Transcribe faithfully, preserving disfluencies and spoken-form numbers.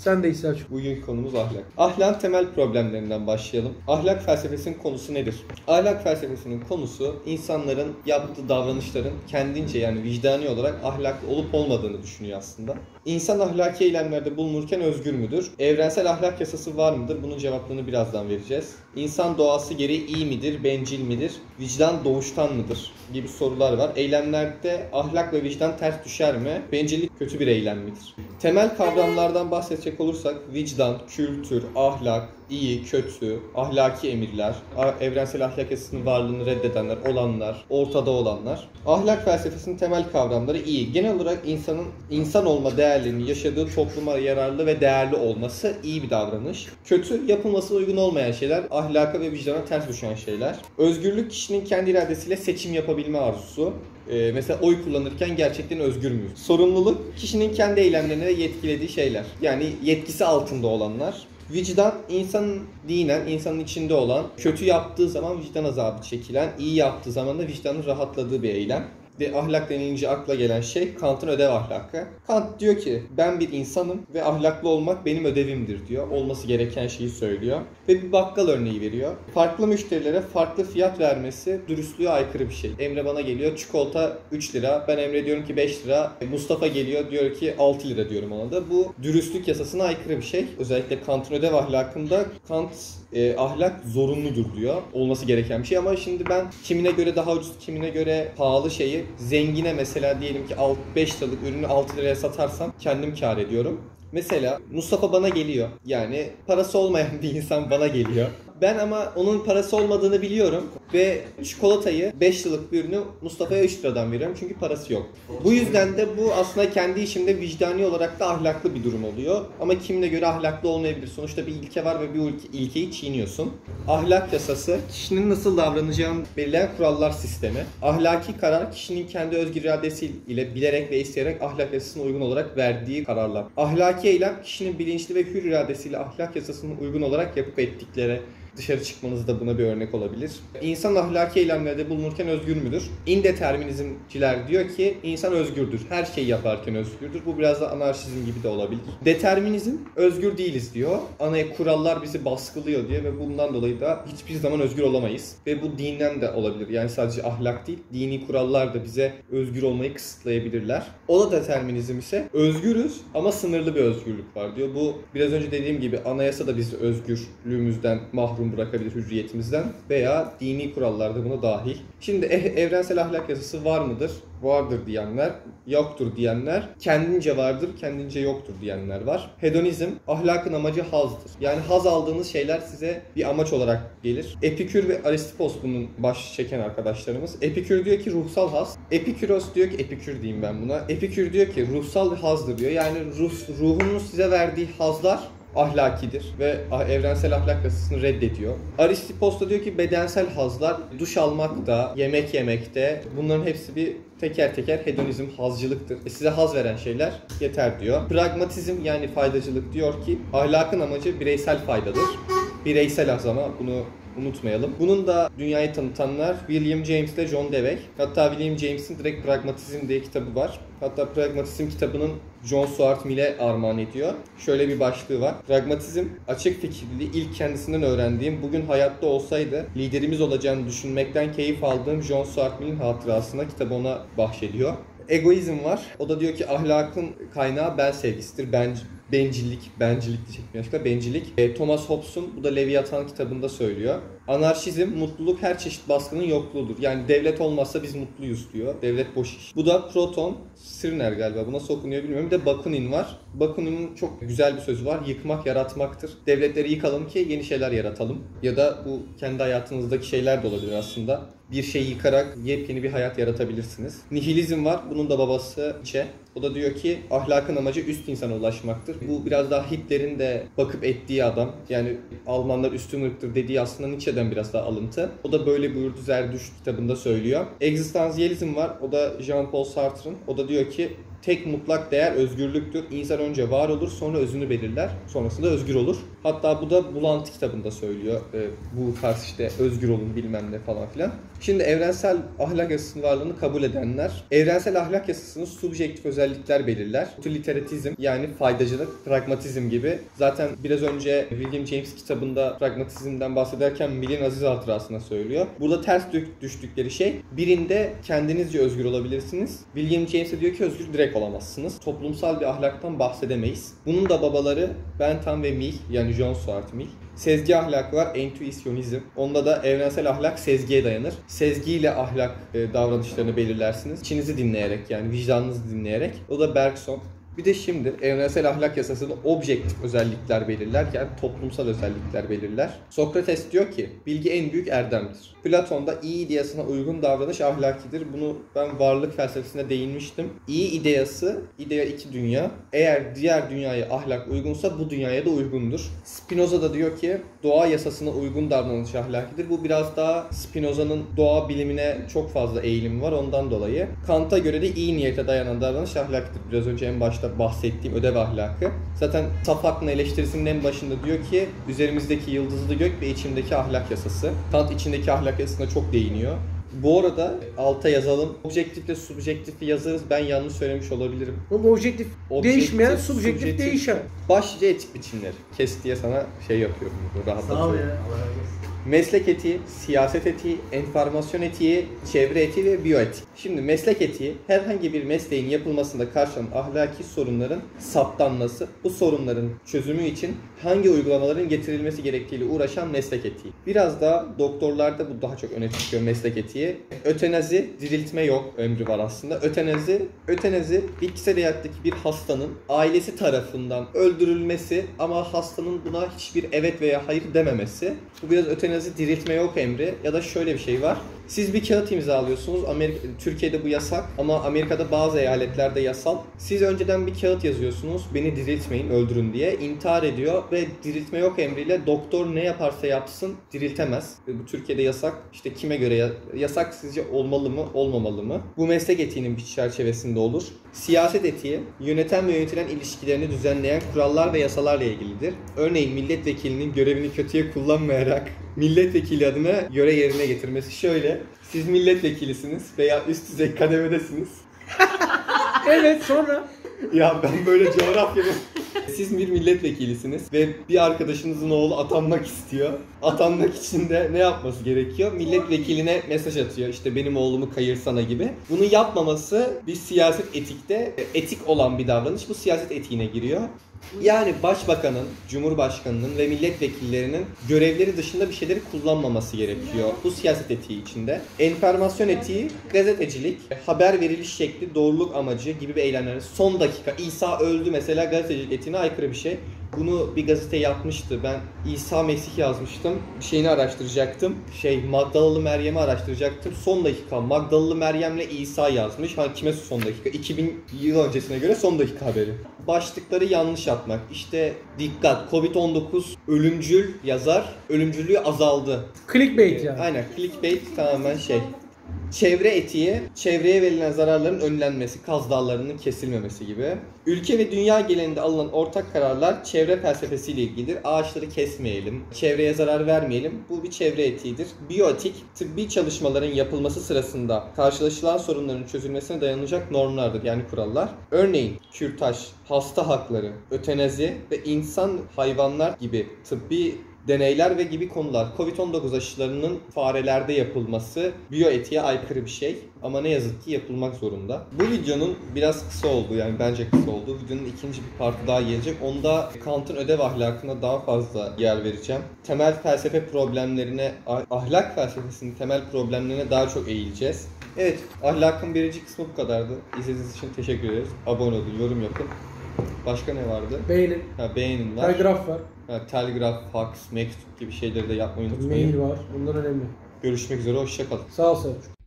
Sen de Selçuk. Bugünkü konumuz ahlak. Ahlakın temel problemlerinden başlayalım. Ahlak felsefesinin konusu nedir? Ahlak felsefesinin konusu insanların yaptığı davranışların kendince yani vicdani olarak ahlaklı olup olmadığını düşünüyor aslında. İnsan ahlaki eylemlerde bulunurken özgür müdür? Evrensel ahlak yasası var mıdır? Bunun cevaplarını birazdan vereceğiz. İnsan doğası gereği iyi midir, bencil midir? Vicdan doğuştan mıdır? Gibi sorular var. Eylemlerde ahlak ve vicdan ters düşer mi? Bencillik kötü bir eylem midir? Temel kavramlardan bahsedecek olursak vicdan, kültür, ahlak, iyi, kötü, ahlaki emirler, evrensel ahlak yasasının varlığını reddedenler, olanlar, ortada olanlar. Ahlak felsefesinin temel kavramları iyi. Genel olarak insanın insan olma değerlerini yaşadığı topluma yararlı ve değerli olması iyi bir davranış. Kötü, yapılması uygun olmayan şeyler, ahlaka ve vicdana ters düşen şeyler. Özgürlük, kişinin kendi iradesiyle seçim yapabilme arzusu. Ee, mesela oy kullanırken gerçekten özgür müyüz? Sorumluluk, kişinin kendi eylemlerine yetkilediği şeyler. Yani yetkisi altında olanlar. Vicdan, insanın dinen, insanın içinde olan, kötü yaptığı zaman vicdan azabı çekilen, iyi yaptığı zaman da vicdanın rahatladığı bir eylem. Ve ahlak denilince akla gelen şey Kant'ın ödev ahlakı. Kant diyor ki ben bir insanım ve ahlaklı olmak benim ödevimdir diyor. Olması gereken şeyi söylüyor. Ve bir bakkal örneği veriyor. Farklı müşterilere farklı fiyat vermesi dürüstlüğe aykırı bir şey. Emre bana geliyor çikolata üç lira. Ben Emre diyorum ki beş lira. Mustafa geliyor diyor ki altı lira diyorum ona da. Bu dürüstlük yasasına aykırı bir şey. Özellikle Kant'ın ödev ahlakında Kant e, ahlak zorunludur diyor. Olması gereken bir şey ama şimdi ben kimine göre daha ucuz, kimine göre pahalı şeyi zengine mesela diyelim ki beş liralık ürünü altı liraya satarsam kendim kâr ediyorum. Mesela Mustafa bana geliyor. Yani parası olmayan bir insan bana geliyor. Ben ama onun parası olmadığını biliyorum ve çikolatayı beş liralık bir ürünü Mustafa'ya üç liradan veriyorum çünkü parası yok. Bu yüzden de bu aslında kendi işimde vicdani olarak da ahlaklı bir durum oluyor. Ama kimine göre ahlaklı olmayabilir. Sonuçta bir ilke var ve bir ilkeyi çiğniyorsun. Ahlak yasası, kişinin nasıl davranacağını belirleyen kurallar sistemi. Ahlaki karar, kişinin kendi özgür iradesiyle bilerek ve isteyerek ahlak yasasına uygun olarak verdiği kararlar. Ahlaki eylem, kişinin bilinçli ve hür iradesiyle ahlak yasasına uygun olarak yapıp ettikleri. Dışarı çıkmanız da buna bir örnek olabilir. İnsan ahlaki eylemlerde bulunurken özgür müdür? İndeterminizmciler diyor ki insan özgürdür. Her şeyi yaparken özgürdür. Bu biraz da anarşizm gibi de olabilir. Determinizm özgür değiliz diyor. Ana kurallar bizi baskılıyor diyor ve bundan dolayı da hiçbir zaman özgür olamayız. Ve bu dinden de olabilir. Yani sadece ahlak değil, dini kurallar da bize özgür olmayı kısıtlayabilirler. O da determinizm ise özgürüz ama sınırlı bir özgürlük var diyor. Bu biraz önce dediğim gibi anayasa da bizi özgürlüğümüzden mahrum bırakabilir, hürriyetimizden veya dini kurallar da buna dahil. Şimdi evrensel ahlak yasası var mıdır? Vardır diyenler, yoktur diyenler, kendince vardır, kendince yoktur diyenler var. Hedonizm, ahlakın amacı hazdır. Yani haz aldığınız şeyler size bir amaç olarak gelir. Epikür ve Aristippos bunun baş çeken arkadaşlarımız. Epikür diyor ki ruhsal haz. Epikuros diyor ki, Epikür diyeyim ben buna. Epikür diyor ki ruhsal bir hazdır diyor. Yani ruh, ruhunun size verdiği hazlar ahlakidir ve evrensel ahlak yasasını reddediyor. Aristippos da diyor ki bedensel hazlar, duş almakta, yemek yemekte bunların hepsi bir teker teker hedonizm, hazcılıktır. E size haz veren şeyler yeter diyor. Pragmatizm yani faydacılık diyor ki ahlakın amacı bireysel faydadır. Bireysel haz ama bunu unutmayalım. Bunun da dünyayı tanıtanlar William James ile John Dewey. Hatta William James'in direkt Pragmatizm diye kitabı var. Hatta Pragmatizm kitabının John Stuart Mill'e armağan ediyor. Şöyle bir başlığı var. Pragmatizm, açık fikirliliği ilk kendisinden öğrendiğim, bugün hayatta olsaydı liderimiz olacağını düşünmekten keyif aldığım John Stuart Mill'in hatırasına kitabı ona bahşediyor. Egoizm var. O da diyor ki ahlakın kaynağı ben sevgisidir. Ben, bencillik, bencillik diyecektim yaşta, bencillik. E, Thomas Hobbes'un, bu da Leviathan kitabında söylüyor. Anarşizm, mutluluk her çeşit baskının yokluğudur. Yani devlet olmazsa biz mutluyuz diyor. Devlet boş iş. Bu da Proton, Stirner galiba, bu nasıl okunuyor bilmiyorum. Bir de Bakunin var. Bakunin'in çok güzel bir sözü var. Yıkmak yaratmaktır. Devletleri yıkalım ki yeni şeyler yaratalım. Ya da bu kendi hayatınızdaki şeyler de olabilir aslında. Bir şeyi yıkarak yepyeni bir hayat yaratabilirsiniz. Nihilizm var. Bunun da babası Nietzsche. O da diyor ki ahlakın amacı üst insana ulaşmaktır. Bu biraz daha Hitler'in de bakıp ettiği adam. Yani Almanlar üstün ırktır dediği aslında Nietzsche'den biraz daha alıntı. O da böyle buyurdu Zerdüşt kitabında söylüyor. Egzistansiyelizm var. O da Jean-Paul Sartre'ın. O da diyor ki tek mutlak değer özgürlüktür. İnsan önce var olur, sonra özünü belirler, sonrasında özgür olur. Hatta bu da Bulantı kitabında söylüyor. E, bu tarz işte özgür olun bilmem ne falan filan. Şimdi evrensel ahlak yasasının varlığını kabul edenler, evrensel ahlak yasasının subjektif özellikler belirler. Utilitarizm yani faydacılık, pragmatizm gibi. Zaten biraz önce William James kitabında pragmatizmden bahsederken Mill'in aziz hatırasına söylüyor. Burada ters düştükleri şey, birinde kendinizce özgür olabilirsiniz. William James de diyor ki özgür direkt olamazsınız. Toplumsal bir ahlaktan bahsedemeyiz. Bunun da babaları Bentham ve Mill, yani John Stuart Mill. Sezgi ahlakı var, entüisyonizm. Onda da evrensel ahlak sezgiye dayanır. Sezgiyle ahlak e, davranışlarını belirlersiniz. İçinizi dinleyerek, yani vicdanınızı dinleyerek. O da Bergson. Bir de şimdi evrensel ahlak yasasında objektif özellikler belirlerken toplumsal özellikler belirler. Sokrates diyor ki bilgi en büyük erdemdir. Platon'da iyi ideyasına uygun davranış ahlakidir. Bunu ben varlık felsefesine değinmiştim. İyi ideyası, idea iki dünya. Eğer diğer dünyaya ahlak uygunsa bu dünyaya da uygundur. Spinoza da diyor ki doğa yasasına uygun davranış ahlakidir. Bu biraz daha Spinoza'nın doğa bilimine çok fazla eğilimi var ondan dolayı. Kant'a göre de iyi niyete dayanan davranış ahlakidir. Biraz önce en başta bahsettiğim ödev ahlakı. Zaten saf aklın eleştirisinin en başında diyor ki üzerimizdeki yıldızlı gök ve içimdeki ahlak yasası. Kant içindeki ahlak yasasına çok değiniyor. Bu arada alta yazalım. Objektifle subjektifi yazarız. Ben yanlış söylemiş olabilirim. Oğlum objektif, objektif değişmeyen, subjektif, subjektif değişen. Başlıca etik biçimleri. Kes diye sana şey yapıyorum. Sağ ol ya. Meslek etiği, siyaset etiği, enformasyon etiği, çevre etiği ve biyoetik. Şimdi meslek etiği herhangi bir mesleğin yapılmasında karşılanan ahlaki sorunların saptanması, bu sorunların çözümü için hangi uygulamaların getirilmesi gerektiğiyle uğraşan meslek etiği. Biraz daha doktorlarda bu daha çok öne çıkıyor meslek etiği. Ötenazi, diriltme yok emri var aslında. Ötenazi, ötenazi bitkisel hayattaki bir hastanın ailesi tarafından öldürülmesi ama hastanın buna hiçbir evet veya hayır dememesi. Bu biraz ötenazi, diriltme yok emri. Ya da şöyle bir şey var. Siz bir kağıt imzalıyorsunuz. Amerika, Türkiye'de bu yasak ama Amerika'da bazı eyaletlerde yasal. Siz önceden bir kağıt yazıyorsunuz. Beni diriltmeyin, öldürün diye. İntihar ediyor ve diriltme yok emriyle doktor ne yaparsa yapsın diriltemez. Bu Türkiye'de yasak. İşte kime göre yasak sizce olmalı mı, olmamalı mı? Bu meslek etiğinin bir çerçevesinde olur. Siyaset etiği, yöneten ve yönetilen ilişkilerini düzenleyen kurallar ve yasalarla ilgilidir. Örneğin milletvekilinin görevini kötüye kullanmayarak milletvekili adına göre yerine getirmesi şöyle. Siz milletvekilisiniz veya üst düzey kademedesiniz. Evet, sonra? Ya ben böyle coğrafyanın... Siz bir milletvekilisiniz ve bir arkadaşınızın oğlu atanmak istiyor. Atanmak için de ne yapması gerekiyor? Milletvekiline mesaj atıyor. İşte benim oğlumu kayırsana gibi. Bunu yapmaması bir siyaset etikte etik olan bir davranış. Bu siyaset etiğine giriyor. Yani başbakanın, cumhurbaşkanının ve milletvekillerinin görevleri dışında bir şeyleri kullanmaması gerekiyor. Bu siyaset etiği içinde. Enformasyon etiği, gazetecilik, haber veriliş şekli, doğruluk amacı gibi bir eylemler. Son dakika, İsa öldü mesela gazetecilik etiğine aykırı bir şey. Bunu bir gazete yapmıştı. Ben İsa Mesih yazmıştım. Bir şeyini araştıracaktım. Şey Magdalalı Meryem'i araştıracaktım. Son dakika Magdalalı Meryem'le İsa yazmış. Ha kime son dakika? iki bin yıl öncesine göre son dakika haberi. Başlıkları yanlış atmak. İşte dikkat kovid on dokuz ölümcül yazar. Ölümcüllüğü azaldı. Clickbait yani. Aynen clickbait tamamen şey. Çevre etiği, çevreye verilen zararların önlenmesi, Kaz Dağları'nın kesilmemesi gibi. Ülke ve dünya genelinde alınan ortak kararlar çevre felsefesiyle ilgilidir. Ağaçları kesmeyelim, çevreye zarar vermeyelim. Bu bir çevre etiğidir. Biyoetik, tıbbi çalışmaların yapılması sırasında karşılaşılan sorunların çözülmesine dayanacak normlardır, yani kurallar. Örneğin kürtaj, hasta hakları, ötenazi ve insan hayvanlar gibi tıbbi deneyler ve gibi konular. kovid on dokuz aşılarının farelerde yapılması biyoetiğe aykırı bir şey. Ama ne yazık ki yapılmak zorunda. Bu videonun biraz kısa oldu, yani bence kısa oldu. Videonun ikinci bir partı daha gelecek. Onda Kant'ın ödev ahlakına daha fazla yer vereceğim. Temel felsefe problemlerine, ahlak felsefesinin temel problemlerine daha çok eğileceğiz. Evet, ahlakın birinci kısmı bu kadardı. İzlediğiniz için teşekkür ederiz. Abone olun, yorum yapın. Başka ne vardı? Beğenin. Ha, beğenin var. Telgraf var. Ha, telgraf, fax, mektup gibi şeyleri de yapmayı unutmayın. Mail var. Bunlar önemli. Görüşmek üzere, hoşça kalın. Sağ ol Selçuk.